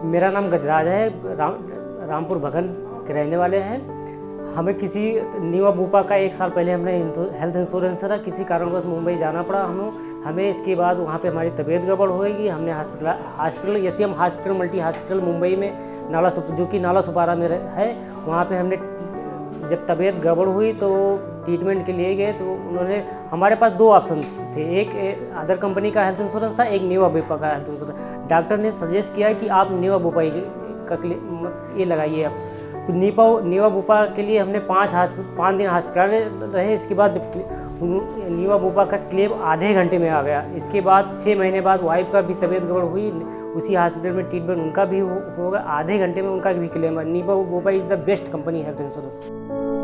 मेरा नाम गजराज है, रामपुर भगन के रहने वाले हैं। हमें किसी नीवा बूपा का 1 साल पहले हमने हेल्थ इंश्योरेंस था, किसी कारणवश मुंबई जाना पड़ा हमें। इसके बाद वहाँ पे हमारी तबीयत गड़बड़ होएगी। हमने hospital S M hospital multi hospital Mumbai में जो कि नाला सुपारा में है, वहाँ पे हमने जब तबीयत गड़बड़ हुई तो ट्रीटमेंट के लिए गए, तो उन्होंने हमारे पास 2 ऑप्शन थे, एक अदर कंपनी का हेल्थ इंश्योरेंस था, एक नीवा बूपा का हेल्थ इंश्योरेंस। डॉक्टर ने सजेस्ट किया कि आप नीवा बूपा का ये लगाइए आप। तो नीवा बूपा के लिए हमने 5 दिन हॉस्पिटल रहे। इसके बाद जब नीवा बूपा का क्लेम आधे घंटे में आ गया। इसके बाद 6 महीने बाद वाइफ का भी तबीयत गड़बड़ हुई, उसी हॉस्पिटल में ट्रीटमेंट उनका भी होगा, आधे घंटे में उनका भी क्लेम है। Niva Bupa is the best company health insurance.